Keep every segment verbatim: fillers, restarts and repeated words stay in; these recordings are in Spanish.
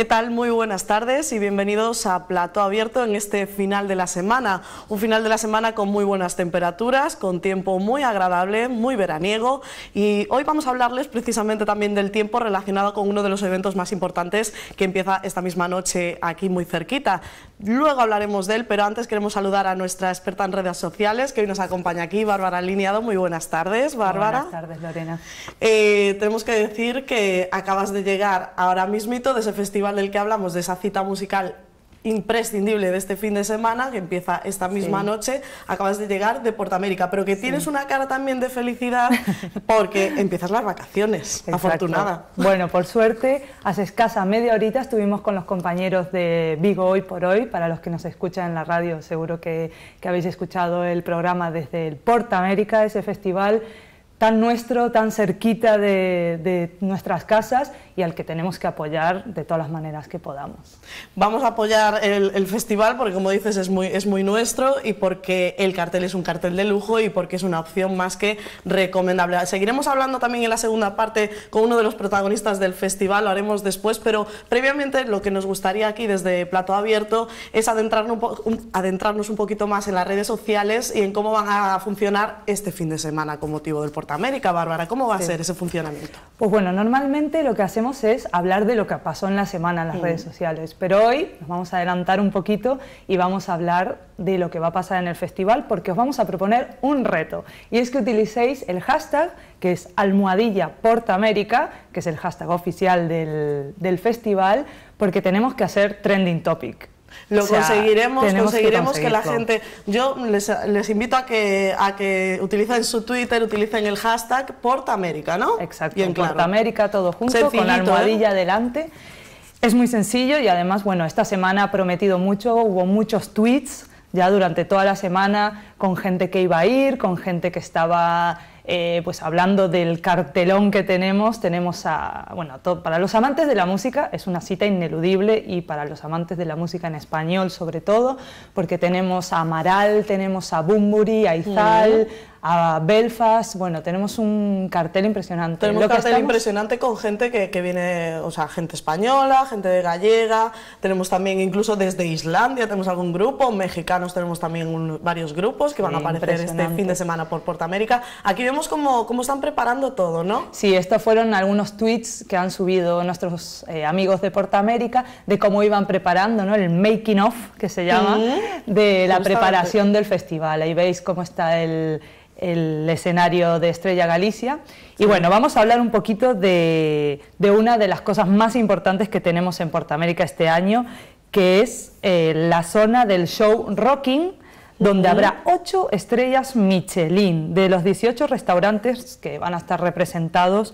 ¿Qué tal? Muy buenas tardes y bienvenidos a Plató Abierto en este final de la semana. Un final de la semana con muy buenas temperaturas, con tiempo muy agradable, muy veraniego, y hoy vamos a hablarles precisamente también del tiempo relacionado con uno de los eventos más importantes que empieza esta misma noche aquí muy cerquita. Luego hablaremos de él, pero antes queremos saludar a nuestra experta en redes sociales que hoy nos acompaña aquí, Bárbara Lineado. Muy buenas tardes, Bárbara. Buenas tardes, Lorena. Eh, tenemos que decir que acabas de llegar ahora mismito de ese festival del que hablamos, de esa cita musical imprescindible de este fin de semana que empieza esta misma sí. noche. Acabas de llegar de Portamérica, pero que sí. tienes una cara también de felicidad porque empiezas las vacaciones. Exacto. Afortunada. Bueno, por suerte, hace escasa media horita estuvimos con los compañeros de Vigo Hoy por Hoy. Para los que nos escuchan en la radio, seguro que, que habéis escuchado el programa desde el Portamérica, ese festival tan nuestro, tan cerquita de, de nuestras casas y al que tenemos que apoyar de todas las maneras que podamos. Vamos a apoyar el, el festival porque, como dices, es muy, es muy nuestro, y porque el cartel es un cartel de lujo y porque es una opción más que recomendable. Seguiremos hablando también en la segunda parte con uno de los protagonistas del festival, lo haremos después, pero previamente lo que nos gustaría aquí desde Plató Abierto es adentrarnos un, po un, adentrarnos un poquito más en las redes sociales y en cómo van a funcionar este fin de semana con motivo del Portamérica. América, Bárbara, ¿cómo va sí. a ser ese funcionamiento? Pues bueno, normalmente lo que hacemos es hablar de lo que pasó en la semana en las mm. redes sociales, pero hoy nos vamos a adelantar un poquito y vamos a hablar de lo que va a pasar en el festival, porque os vamos a proponer un reto, y es que utilicéis el hashtag que es almohadilla Portamérica, que es el hashtag oficial del, del festival, porque tenemos que hacer trending topic. Lo o sea, conseguiremos, conseguiremos que, que la gente... Yo les, les invito a que, a que utilicen su Twitter, utilicen el hashtag Portamérica, ¿no? Exacto, Bien claro. Portamérica todo junto, Sencillito, con la almohadilla ¿eh? delante. Es muy sencillo y además, bueno, esta semana ha prometido mucho, hubo muchos tweets ya durante toda la semana con gente que iba a ir, con gente que estaba... Eh, pues hablando del cartelón que tenemos, tenemos a, bueno, todo, para los amantes de la música es una cita ineludible, y para los amantes de la música en español sobre todo, porque tenemos a Amaral, tenemos a Bunbury, a Izal, mm. a Belfast. Bueno, tenemos un cartel impresionante. Tenemos un cartel estamos... impresionante con gente que, que viene, o sea, gente española, gente de gallega, tenemos también incluso desde Islandia, tenemos algún grupo, mexicanos tenemos también un, varios grupos que van sí, a aparecer este fin de semana por Portamérica. Aquí vemos cómo, cómo están preparando todo, ¿no? Sí, estos fueron algunos tweets que han subido nuestros eh, amigos de Portamérica de cómo iban preparando, ¿no? El making of, que se llama, mm, de la preparación del festival. Ahí veis cómo está el, el escenario de Estrella Galicia. Y bueno, vamos a hablar un poquito de, de una de las cosas más importantes que tenemos en Portamérica este año, que es eh, la zona del show Rocking, donde uh-huh. habrá ocho estrellas Michelin, de los dieciocho restaurantes que van a estar representados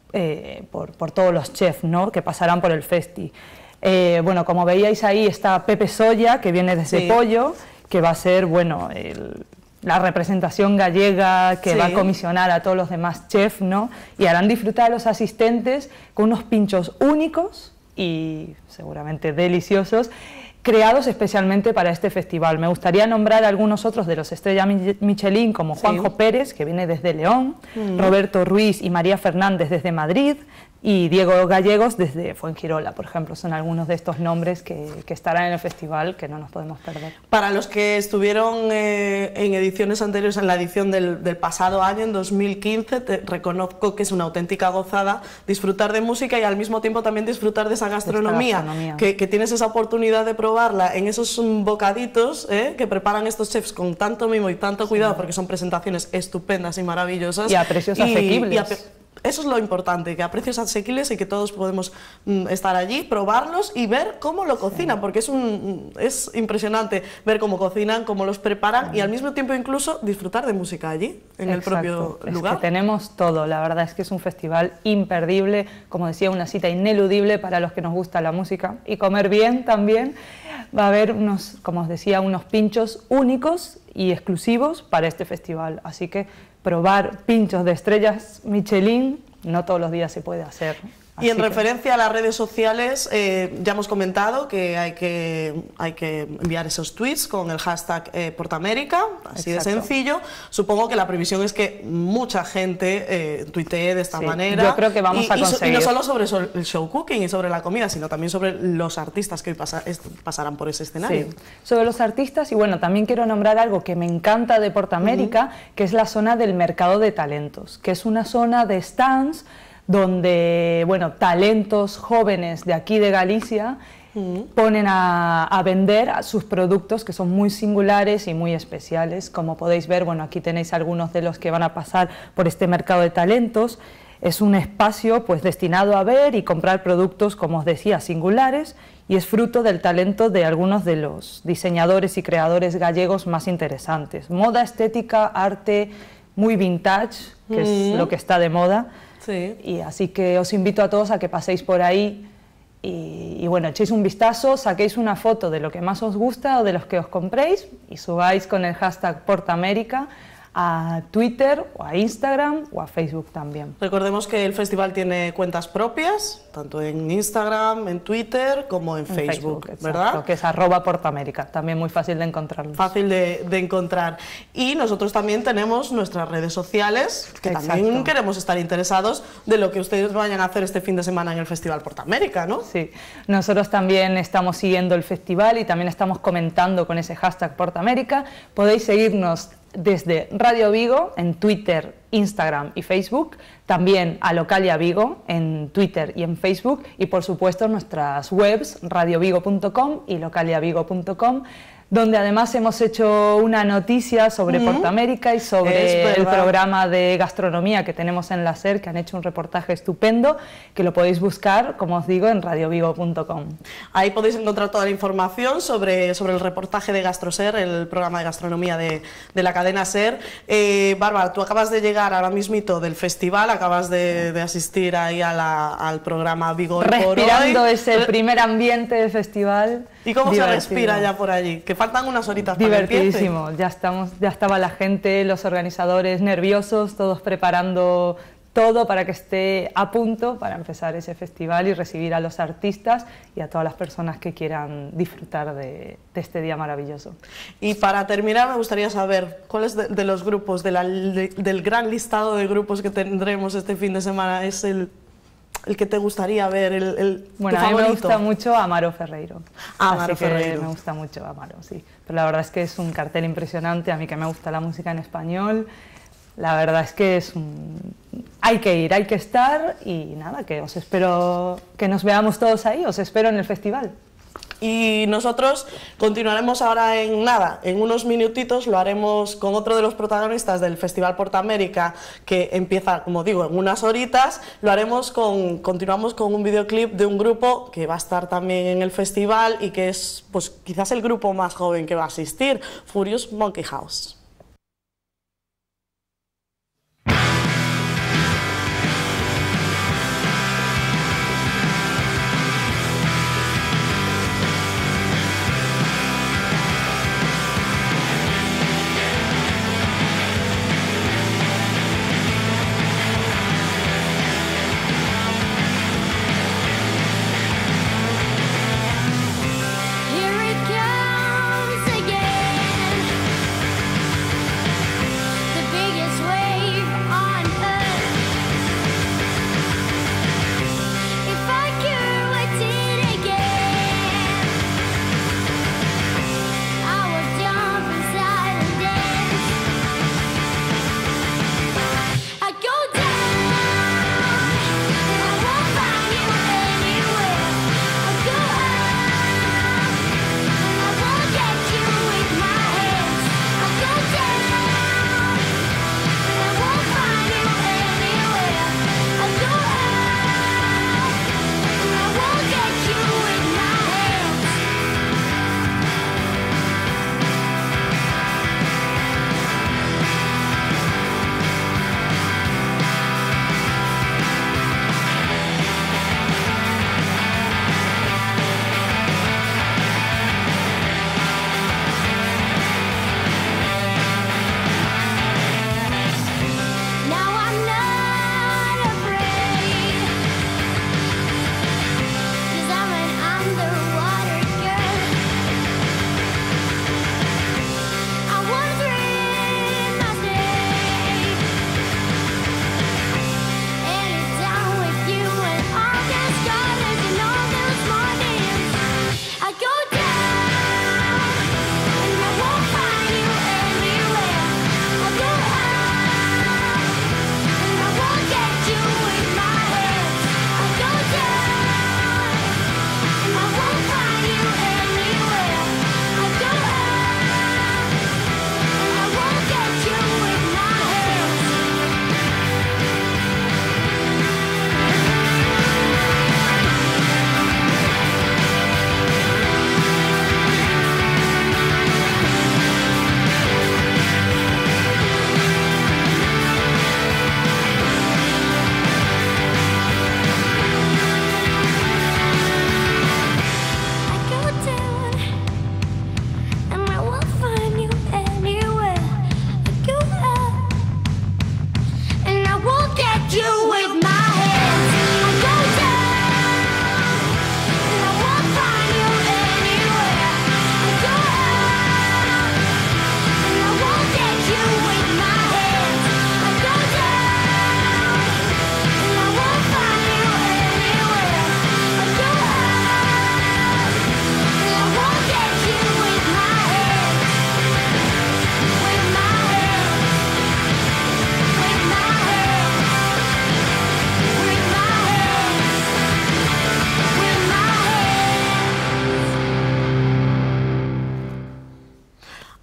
eh, por, por todos los chefs, ¿no?, que pasarán por el festi. Eh, bueno, como veíais ahí está Pepe Soya, que viene desde sí. Pollo, que va a ser, bueno, el, la representación gallega que sí. va a comisionar a todos los demás chefs, ¿no?, y harán disfrutar a los asistentes con unos pinchos únicos y seguramente deliciosos, creados especialmente para este festival. Me gustaría nombrar algunos otros de los estrellas Michelin, como Juanjo sí. Pérez, que viene desde León, mm. Roberto Ruiz y María Fernández desde Madrid, y Diego Gallegos desde Fuengirola, por ejemplo. Son algunos de estos nombres que, que estarán en el festival, que no nos podemos perder. Para los que estuvieron eh, en ediciones anteriores, en la edición del, del pasado año, en dos mil quince, te reconozco que es una auténtica gozada disfrutar de música y al mismo tiempo también disfrutar de esa gastronomía, gastronomía. Que, que tienes esa oportunidad de probarla en esos bocaditos eh, que preparan estos chefs con tanto mimo y tanto sí. cuidado, porque son presentaciones estupendas y maravillosas. Y a precios y, asequibles. Y a, Eso es lo importante, que a precios asequibles y que todos podemos mm, estar allí, probarlos y ver cómo lo cocinan, sí. porque es, un, es impresionante ver cómo cocinan, cómo los preparan sí. y al mismo tiempo incluso disfrutar de música allí, en Exacto. el propio es lugar. Que tenemos todo, la verdad es que es un festival imperdible, como decía, una cita ineludible para los que nos gusta la música y comer bien también. Va a haber unos, como os decía, unos pinchos únicos y exclusivos para este festival, así que probar pinchos de estrellas Michelin no todos los días se puede hacer. Y en que... referencia a las redes sociales, eh, ya hemos comentado que hay, que hay que enviar esos tweets con el hashtag eh, Portamérica, así Exacto. de sencillo. Supongo que la previsión es que mucha gente eh, tuitee de esta sí, manera. Yo creo que vamos y, a conseguir. Y no solo sobre el show cooking y sobre la comida, sino también sobre los artistas que hoy pasa, pasarán por ese escenario. Sí. Sobre los artistas, y bueno, también quiero nombrar algo que me encanta de Portamérica, uh-huh. que es la zona del mercado de talentos, que es una zona de stands donde, bueno, talentos jóvenes de aquí de Galicia uh-huh. ponen a, a vender sus productos, que son muy singulares y muy especiales. Como podéis ver, bueno, aquí tenéis algunos de los que van a pasar por este mercado de talentos. Es un espacio pues destinado a ver y comprar productos, como os decía, singulares, y es fruto del talento de algunos de los diseñadores y creadores gallegos más interesantes. Moda, estética, arte, muy vintage, que mm. es lo que está de moda. Sí. Y así que os invito a todos a que paséis por ahí y, y bueno, echéis un vistazo, saquéis una foto de lo que más os gusta o de los que os compréis y subáis con el hashtag Portamérica a Twitter o a Instagram o a Facebook también. Recordemos que el festival tiene cuentas propias, tanto en Instagram, en Twitter como en, en Facebook, Facebook ¿verdad? Exacto, que es arroba Portamérica, también muy fácil de encontrarlos. Fácil de, de encontrar. Y nosotros también tenemos nuestras redes sociales, que Exacto. también queremos estar interesados de lo que ustedes vayan a hacer este fin de semana en el Festival Portamérica, ¿no? Sí, nosotros también estamos siguiendo el festival y también estamos comentando con ese hashtag Portamérica. Podéis seguirnos desde Radio Vigo en Twitter, Instagram y Facebook, también a Localia Vigo en Twitter y en Facebook y por supuesto nuestras webs radio vigo punto com y localia vigo punto com, donde además hemos hecho una noticia sobre uh-huh. Portamérica y sobre el programa de gastronomía que tenemos en la SER, que han hecho un reportaje estupendo, que lo podéis buscar, como os digo, en radio vigo punto com. Ahí podéis encontrar toda la información sobre, sobre el reportaje de GastroSER, el programa de gastronomía de, de la cadena SER. Eh, Bárbara, tú acabas de llegar ahora mismito del festival, acabas de, de asistir ahí a la, al programa Vigo Respirando ese primer ambiente del festival. ¿Y cómo divertido. se respira ya por allí? Que faltan unas horitas Divertidísimo, para que ya, estamos, ya estaba la gente, los organizadores nerviosos, todos preparando todo para que esté a punto para empezar ese festival y recibir a los artistas y a todas las personas que quieran disfrutar de, de este día maravilloso. Y para terminar me gustaría saber cuáles de, de los grupos, de la, de, del gran listado de grupos que tendremos este fin de semana es el... el que te gustaría ver, el, el bueno, tu a mí favorito. me gusta mucho Amaro Ferreiro. Amaro Así que Ferreiro. me gusta mucho Amaro, sí. Pero la verdad es que es un cartel impresionante, a mí que me gusta la música en español, la verdad es que es un... hay que ir, hay que estar y nada, que os espero, que nos veamos todos ahí, os espero en el festival. Y nosotros continuaremos ahora en nada, en unos minutitos lo haremos con otro de los protagonistas del Festival Portamérica, que empieza, como digo, en unas horitas. Lo haremos con, continuamos con un videoclip de un grupo que va a estar también en el festival y que es, pues, quizás el grupo más joven que va a asistir, Furious Monkey House. Here it comes again.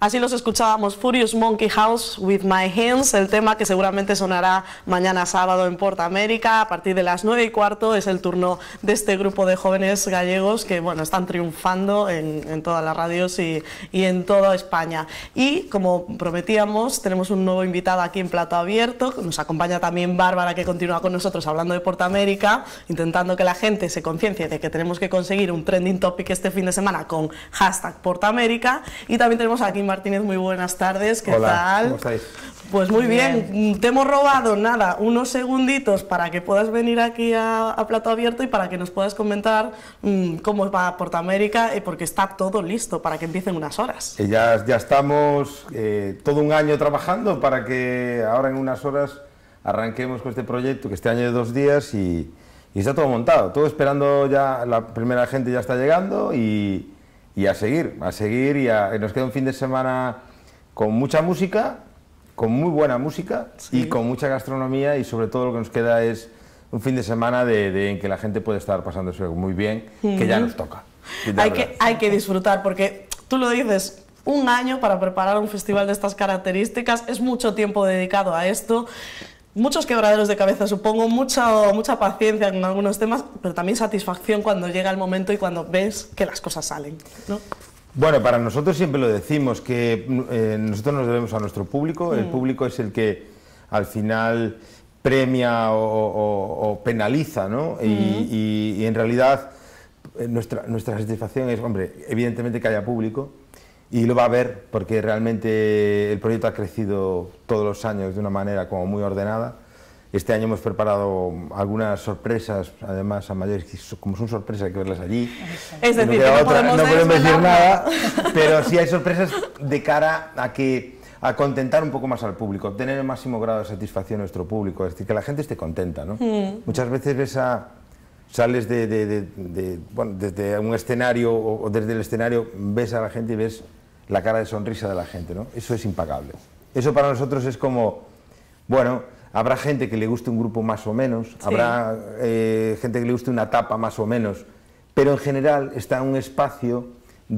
Así los escuchábamos, Furious Monkey House with My Hands, el tema que seguramente sonará mañana sábado en Portamérica a partir de las nueve y cuarto. Es el turno de este grupo de jóvenes gallegos que, bueno, están triunfando en, en todas las radios y, y en toda España. Y como prometíamos, tenemos un nuevo invitado aquí en Plato Abierto. Nos acompaña también Bárbara, que continúa con nosotros hablando de Portamérica, intentando que la gente se conciencie de que tenemos que conseguir un trending topic este fin de semana con hashtag Portamérica. Y también tenemos aquí Martínez. Muy buenas tardes, ¿qué Hola, tal? ¿cómo estáis? Pues muy bien. bien, te hemos robado nada, unos segunditos para que puedas venir aquí a, a Plato Abierto y para que nos puedas comentar mmm, cómo va Portamérica, eh, porque está todo listo para que empiecen unas horas. Eh, ya, ya estamos eh, todo un año trabajando para que ahora en unas horas arranquemos con este proyecto, que este año de dos días y, y está todo montado, todo esperando ya, la primera gente ya está llegando y, y a seguir, a seguir y a, nos queda un fin de semana con mucha música, con muy buena música, sí, y con mucha gastronomía, y sobre todo lo que nos queda es un fin de semana de, de, en que la gente puede estar pasándose muy bien, mm-hmm, que ya nos toca. Hay que, hay que disfrutar, porque tú lo dices, un año para preparar un festival de estas características, es mucho tiempo dedicado a esto, muchos quebraderos de cabeza, supongo, mucha, mucha paciencia con algunos temas, pero también satisfacción cuando llega el momento y cuando ves que las cosas salen, ¿no? Bueno, para nosotros siempre lo decimos, que eh, nosotros nos debemos a nuestro público, mm. el público es el que al final premia o, o, o penaliza, ¿no? Mm. Y, y, y en realidad nuestra, nuestra satisfacción es, hombre, evidentemente que haya público, y lo va a haber porque realmente el proyecto ha crecido todos los años de una manera como muy ordenada. Este año hemos preparado algunas sorpresas, además a mayores, como son sorpresas hay que verlas allí. Es decir, no que no otra, podemos, no podemos decir nada, pero sí hay sorpresas de cara a que a contentar un poco más al público, obtener el máximo grado de satisfacción a nuestro público, es decir, que la gente esté contenta, ¿no? Mm. Muchas veces ves a, sales de, de, de, de, bueno, desde un escenario o, o desde el escenario ves a la gente y ves la cara de sonrisa de la gente, ¿no? Eso es impagable. Eso para nosotros es como, bueno, habrá gente que le guste un grupo más o menos, sí, habrá eh, gente que le guste una etapa más o menos, pero en general está un espacio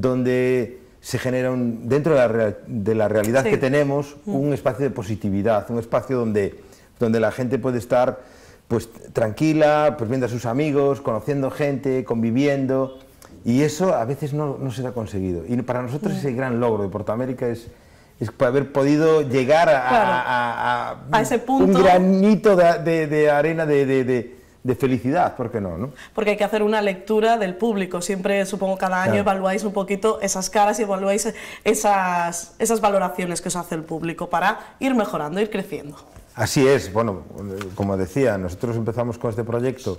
donde se genera, un, dentro de la, real, de la realidad sí. que tenemos, mm. un espacio de positividad, un espacio donde, donde la gente puede estar pues, tranquila, pues, viendo a sus amigos, conociendo gente, conviviendo, y eso a veces no, no se ha conseguido. Y para nosotros mm. ese gran logro de Portamérica es... es haber podido llegar a, claro, a, a, a, a ese punto, un granito de, de, de arena de, de, de, de felicidad, ¿por qué no, no? Porque hay que hacer una lectura del público, siempre supongo cada año claro. evaluáis un poquito esas caras y evaluáis esas, esas valoraciones que os hace el público para ir mejorando, ir creciendo. Así es, bueno, como decía, nosotros empezamos con este proyecto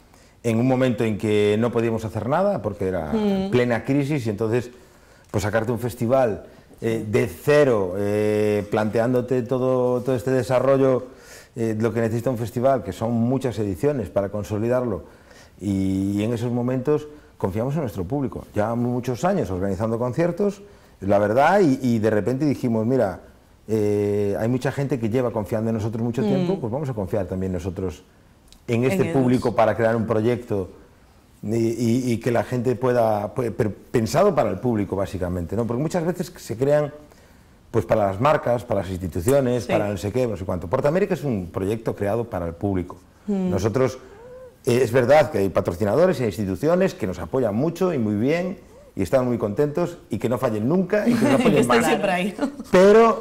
en un momento en que no podíamos hacer nada, porque era mm. plena crisis, y entonces pues sacarte un festival Eh, de cero, eh, planteándote todo, todo este desarrollo, eh, lo que necesita un festival, que son muchas ediciones para consolidarlo, y, y en esos momentos confiamos en nuestro público. Llevamos muchos años organizando conciertos, la verdad, y, y de repente dijimos, mira, eh, hay mucha gente que lleva confiando en nosotros mucho mm. tiempo, pues vamos a confiar también nosotros en este en público ellos. Para crear un proyecto Y, y, y que la gente pueda, puede, pensado para el público básicamente, ¿no? Porque muchas veces se crean pues para las marcas, para las instituciones, sí. para no sé qué, no sé cuánto. Portamérica es un proyecto creado para el público. Mm. Nosotros, eh, es verdad que hay patrocinadores e instituciones que nos apoyan mucho y muy bien, y están muy contentos, y que no fallen nunca, y que no fallen más. Siempre ahí. Pero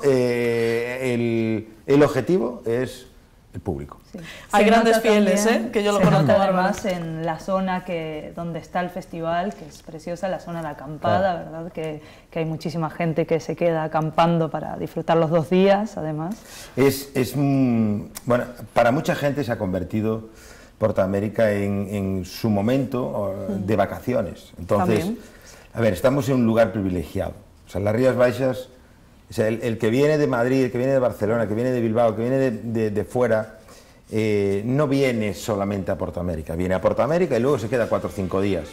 eh, el, el objetivo es el público. Sí. Hay grandes fieles, ¿eh? Que yo lo conozco además en la zona que, donde está el festival, que es preciosa, la zona de la acampada, claro. ¿verdad? Que, que hay muchísima gente que se queda acampando para disfrutar los dos días, además. Es, es mm, bueno, para mucha gente se ha convertido Portamérica en, en su momento mm. de vacaciones. Entonces, ¿también? A ver, estamos en un lugar privilegiado. O sea, las Rías Baixas, o sea, el, el que viene de Madrid, el que viene de Barcelona, el que viene de Bilbao, el que viene de, de, de fuera, eh, no viene solamente a Portamérica, viene a Portamérica y luego se queda cuatro o cinco días.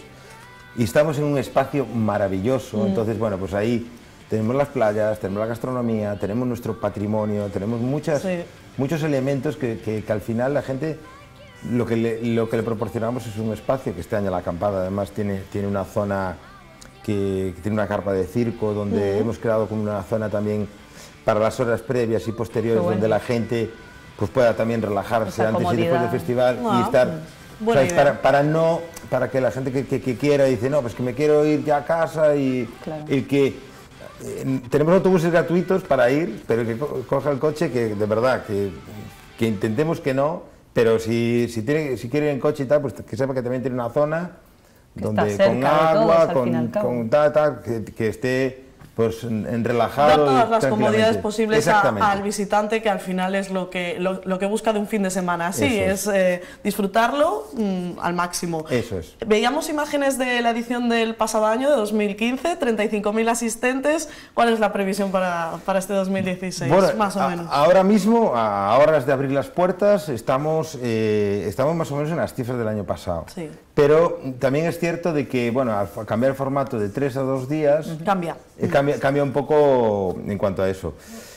Y estamos en un espacio maravilloso, mm. entonces, bueno, pues ahí tenemos las playas, tenemos la gastronomía, tenemos nuestro patrimonio, tenemos muchas, sí. muchos elementos que, que, que al final la gente, lo que, le, lo que le proporcionamos es un espacio, que este año la acampada además tiene, tiene una zona que, que tiene una carpa de circo, donde uh-huh. hemos creado como una zona también para las horas previas y posteriores, bueno. donde la gente pues pueda también relajarse antes y después del festival wow. y estar, ¿sabes? Para, para no, para que la gente que, que, que quiera dice, no, pues que me quiero ir ya a casa y, claro. y que eh, tenemos autobuses gratuitos para ir, pero que co coja el coche, que de verdad, que, que intentemos que no, pero si, si, tiene, si quiere ir en coche y tal, pues que sepa que también tiene una zona que donde con agua, todos, con, con tal, tal, que, que esté pues en relajado. Da todas las comodidades posibles a, al visitante, que al final es lo que, lo, lo que busca de un fin de semana. Así es, es eh, disfrutarlo mmm, al máximo. Eso es. Veíamos imágenes de la edición del pasado año, de dos mil quince, treinta y cinco mil asistentes. ¿Cuál es la previsión para, para este dos mil dieciséis, bueno, más o a, menos? Ahora mismo, a horas de abrir las puertas, estamos, eh, estamos más o menos en las cifras del año pasado. Sí. Pero también es cierto de que, bueno, al cambiar el formato de tres a dos días... Uh-huh. Cambia. Eh, cambia. Cambia un poco en cuanto a eso.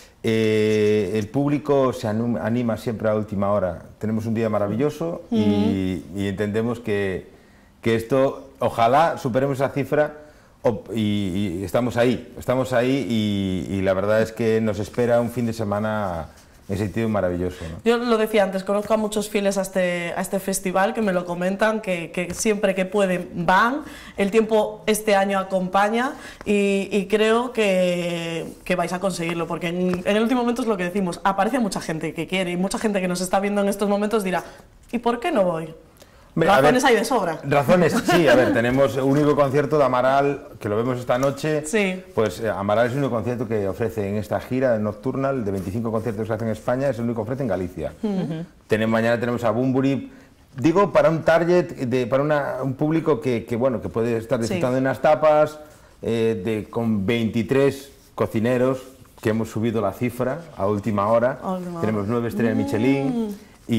Eh, el público se anima siempre a última hora. Tenemos un día maravilloso uh-huh. y, y entendemos que, que esto, ojalá superemos esa cifra o, y, y estamos ahí, estamos ahí y, y la verdad es que nos espera un fin de semana en sentido maravilloso, ¿no? Yo lo decía antes, conozco a muchos fieles a este, a este festival que me lo comentan, que, que siempre que pueden van, el tiempo este año acompaña y, y creo que, que vais a conseguirlo, porque en, en el último momento es lo que decimos, aparece mucha gente que quiere y mucha gente que nos está viendo en estos momentos dirá, ¿y por qué no voy? Razones ver, hay de sobra. Razones, sí, a ver, tenemos un único concierto de Amaral, que lo vemos esta noche, sí. pues eh, Amaral es el único concierto que ofrece en esta gira Nocturnal, de veinticinco conciertos que hace en España, es el único que ofrece en Galicia. Uh-huh. tenemos, mañana tenemos a Bunbury, digo, para un target, de, para una, un público que, que, bueno, que puede estar disfrutando sí. de unas tapas, eh, de, con veintitrés cocineros, que hemos subido la cifra a última hora, oh, no. tenemos nueve estrellas mm. Michelin,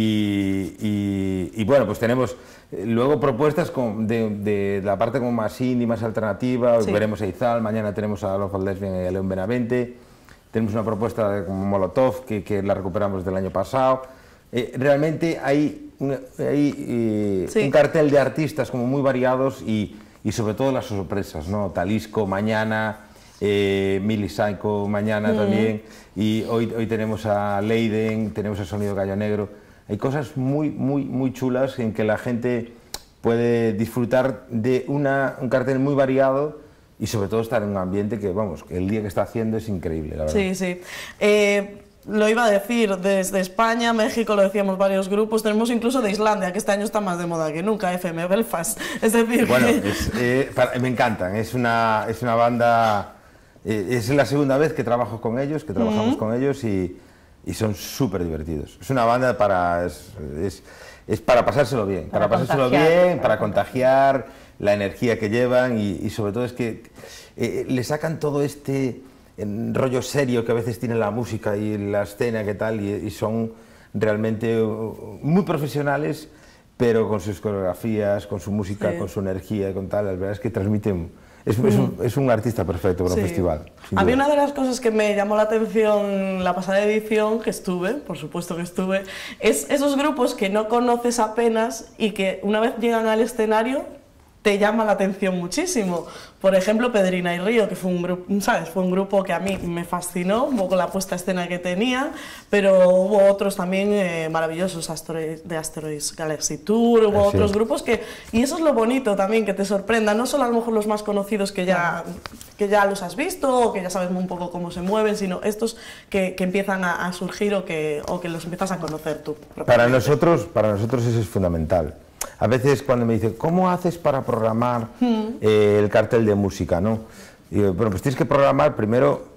Y, y, y bueno, pues tenemos eh, luego propuestas con, de, de la parte como más indie, más alternativa. Hoy sí. veremos a Izal, mañana tenemos a Love of Lesbian y a León Benavente. Tenemos una propuesta de, como Molotov, que, que la recuperamos del año pasado. Eh, realmente hay, un, hay eh, sí. un cartel de artistas como muy variados y, y sobre todo las sorpresas, ¿no? Talisco mañana, eh, Milli Psycho mañana mm. también, y hoy, hoy tenemos a Leiden, tenemos a Sonido Gallo Negro. Hay cosas muy, muy, muy chulas en que la gente puede disfrutar de una, un cartel muy variado y sobre todo estar en un ambiente que, vamos, que el día que está haciendo es increíble, la verdad. Sí, sí. Eh, lo iba a decir, desde España, México, lo decíamos varios grupos, tenemos incluso de Islandia, que este año está más de moda que nunca, F M Belfast. Es decir... Bueno, es, eh, para, me encantan, es una, es una banda... Eh, es la segunda vez que trabajo con ellos, que trabajamos uh-huh. con ellos y... y son súper divertidos. Es una banda para, es, es, es para pasárselo bien, para, para pasárselo bien, para contagiar la energía que llevan y, y sobre todo es que eh, le sacan todo este rollo serio que a veces tiene la música y la escena que tal y, y son realmente muy profesionales, pero con sus coreografías, con su música, sí. con su energía y con tal, la verdad es que transmiten... Es, es, un, es un artista perfecto para sí. un festival. A mí una de las cosas que me llamó la atención la pasada edición, que estuve, por supuesto que estuve, es esos grupos que no conoces apenas y que una vez llegan al escenario te llama la atención muchísimo. Por ejemplo, Pedrina y Río, que fue un grupo, ¿sabes? Fue un grupo que a mí me fascinó, un poco la puesta a escena que tenía, pero hubo otros también eh, maravillosos, Asteroids, de Asteroids Galaxy Tour, hubo sí. otros grupos que... Y eso es lo bonito también, que te sorprenda, no solo a lo mejor los más conocidos que ya, que ya los has visto o que ya sabes un poco cómo se mueven, sino estos que, que empiezan a, a surgir o que, o que los empiezas a conocer tú. Para nosotros, para nosotros eso es fundamental. A veces cuando me dicen, ¿cómo haces para programar mm. eh, el cartel de música? ¿No? Y digo, bueno, pues tienes que programar primero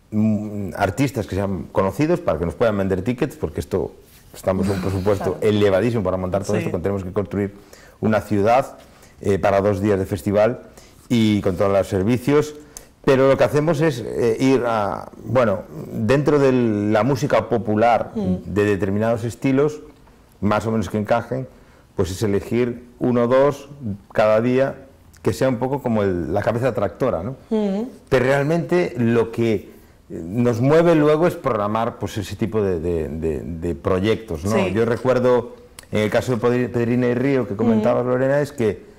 mm, artistas que sean conocidos para que nos puedan vender tickets, porque esto estamos en un presupuesto claro. elevadísimo para montar todo sí. esto, tenemos que construir una ciudad eh, para dos días de festival y con todos los servicios, pero lo que hacemos es eh, ir a, bueno, dentro de la música popular mm. de determinados estilos, más o menos que encajen, pues es elegir uno o dos cada día que sea un poco como el, la cabeza tractora, ¿no? Uh-huh. Pero realmente lo que nos mueve luego es programar pues, ese tipo de, de, de, de proyectos, ¿no? Sí. Yo recuerdo, en el caso de Pedrina y Río, que comentabas, uh-huh. Lorena, es que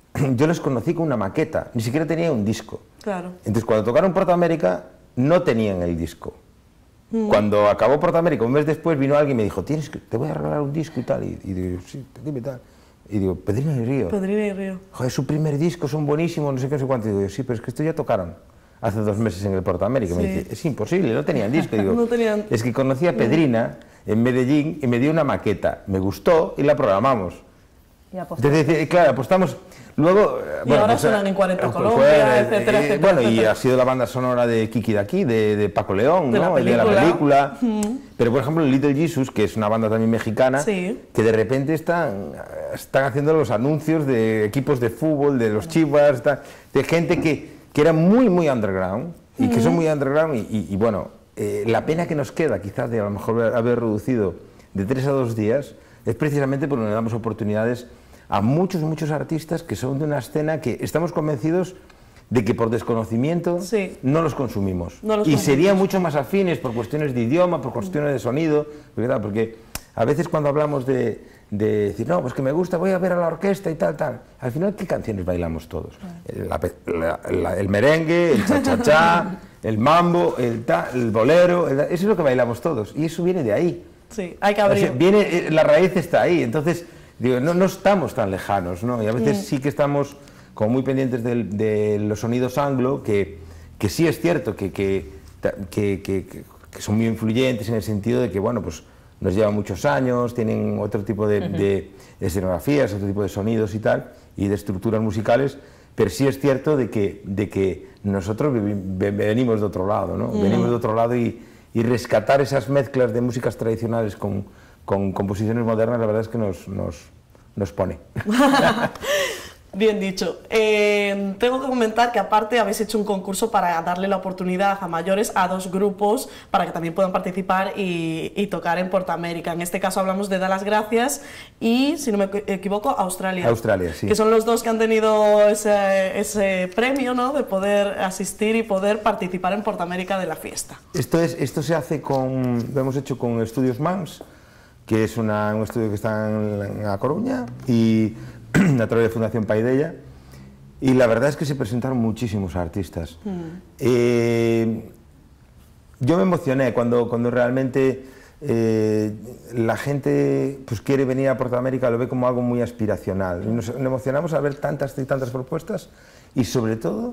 yo les conocí con una maqueta, ni siquiera tenía un disco. Claro. Entonces, cuando tocaron Portamérica, no tenían el disco. Mm. Cuando acabó Portamérica, un mes después, vino alguien y me dijo, tienes que, te voy a regalar un disco y tal. Y, y digo, sí, dime y tal. Y digo, Pedrina y Río. Pedrina y Río. Joder, su primer disco, son buenísimos, no sé qué, no sé cuánto. Y digo, sí, pero es que esto ya tocaron hace dos meses en el Portamérica. Sí. Me dice, es imposible, no tenían disco. Y digo, no tenían... es que conocí a Pedrina en Medellín y me dio una maqueta. Me gustó y la programamos. Y apostamos. Entonces, claro, apostamos. Luego, y bueno, ahora pues, suenan en cuarenta pues, Colombia, fue, etcétera, eh, etcétera. Bueno, etcétera. y ha sido la banda sonora de Kiki de aquí, de, de Paco León, de ¿no? La de la película. Mm. Pero, por ejemplo, Little Jesus, que es una banda también mexicana, sí. que de repente están, están haciendo los anuncios de equipos de fútbol, de los Chivas, está, de gente que, que era muy, muy underground, y mm. que son muy underground, y, y, y bueno, eh, la pena que nos queda, quizás, de a lo mejor haber reducido de tres a dos días, es precisamente porque le damos oportunidades a muchos, muchos artistas que son de una escena que estamos convencidos de que por desconocimiento sí. no los consumimos. No los y consumimos. Serían mucho más afines por cuestiones de idioma, por cuestiones de sonido, porque, porque a veces cuando hablamos de, de decir, no, pues que me gusta, voy a ver a la orquesta y tal, tal, al final, ¿qué canciones bailamos todos? La, la, la, el merengue, el cha-cha-cha, el mambo, el, ta, el bolero, el, eso es lo que bailamos todos, y eso viene de ahí. Sí, hay que abrir. O sea, viene, la raíz está ahí, entonces... Digo, no, no estamos tan lejanos, ¿no? Y a veces mm. sí que estamos como muy pendientes de, de los sonidos anglo, que, que sí es cierto que, que, que, que, que son muy influyentes en el sentido de que, bueno, pues nos llevan muchos años, tienen otro tipo de, uh-huh. de, de escenografías, otro tipo de sonidos y tal, y de estructuras musicales, pero sí es cierto de que, de que nosotros venimos de otro lado, ¿no? Uh-huh. Venimos de otro lado y, y rescatar esas mezclas de músicas tradicionales con... con composiciones modernas, la verdad es que nos, nos, nos pone. Bien dicho. Eh, tengo que comentar que aparte habéis hecho un concurso para darle la oportunidad a mayores a dos grupos para que también puedan participar y, y tocar en Portamérica. En este caso hablamos de Da las Gracias y, si no me equivoco, Australia. Australia, sí. Que son los dos que han tenido ese, ese premio, ¿no?, de poder asistir y poder participar en Portamérica de la fiesta. Esto, es, esto se hace con, lo hemos hecho con Estudios Mans, que es una, un estudio que está en, en A Coruña, y a través de Fundación Paideia, y la verdad es que se presentaron muchísimos artistas. Mm. Eh, yo me emocioné cuando, cuando realmente eh, la gente pues, quiere venir a Portamérica, lo ve como algo muy aspiracional. Y nos, nos emocionamos a ver tantas y tantas propuestas, y sobre todo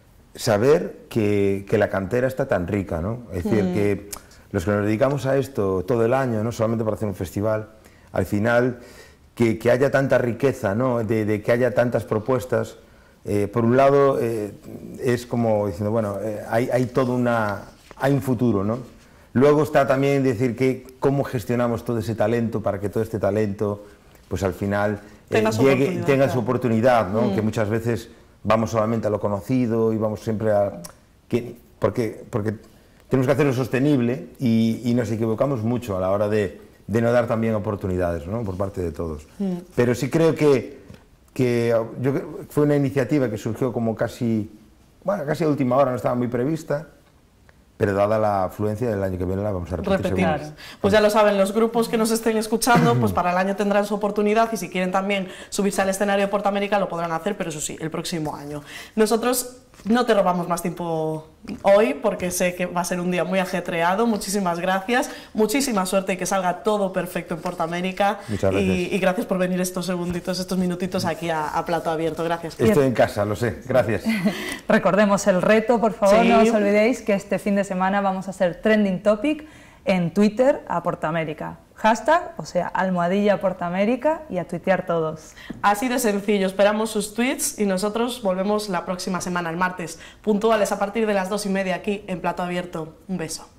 saber que, que la cantera está tan rica, ¿no? Es decir, mm. que los que nos dedicamos a esto todo el año, no solamente para hacer un festival, al final que, que haya tanta riqueza, ¿no? de, de que haya tantas propuestas, eh, por un lado eh, es como diciendo, bueno, eh, hay, hay todo una, hay un futuro, ¿no? Luego está también decir que cómo gestionamos todo ese talento para que todo este talento, pues al final eh, tenga, su llegue, tenga su oportunidad, ¿no? Mm. Que muchas veces vamos solamente a lo conocido y vamos siempre a... Que, porque, porque tenemos que hacerlo sostenible y, y nos equivocamos mucho a la hora de, de no dar también oportunidades, ¿no?, por parte de todos. Mm. Pero sí creo que, que yo, fue una iniciativa que surgió como casi, bueno, casi a última hora, no estaba muy prevista, pero dada la afluencia del año que viene la vamos a repetir. repetir. Pues ya lo saben, los grupos que nos estén escuchando, pues para el año tendrán su oportunidad y si quieren también subirse al escenario de Portamérica lo podrán hacer, pero eso sí, el próximo año. Nosotros no te robamos más tiempo hoy porque sé que va a ser un día muy ajetreado. Muchísimas gracias, muchísima suerte y que salga todo perfecto en Portamérica. Muchas gracias. Y, y gracias por venir estos segunditos, estos minutitos aquí a, a Plato Abierto. Gracias. Estoy Bien. en casa, lo sé. Gracias. Recordemos el reto, por favor, sí. no os olvidéis que este fin de semana vamos a hacer Trending Topic en Twitter a Portamérica. Hashtag, o sea, almohadilla Portamérica, y a tuitear todos. Así de sencillo, esperamos sus tweets y nosotros volvemos la próxima semana, el martes, puntuales a partir de las dos y media aquí en Plato Abierto. Un beso.